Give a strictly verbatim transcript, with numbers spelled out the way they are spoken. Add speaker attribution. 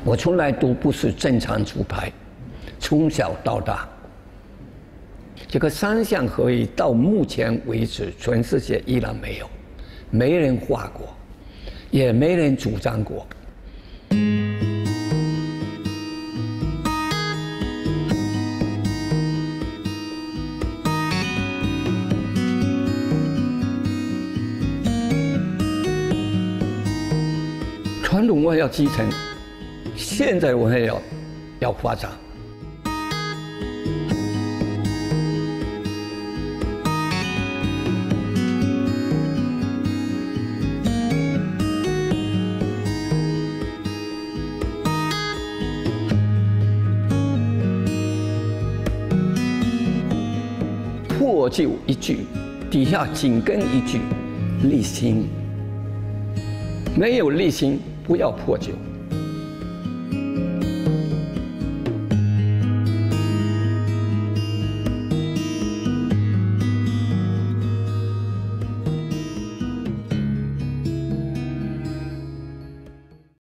Speaker 1: 我从来都不是正常出牌，从小到大，这个三项合一到目前为止，全世界依然没有，没人画过，也没人主张过。传统文化要继承，现在文化要要发展。破旧一句，底下紧跟一句，立新。没有立新，不要破旧。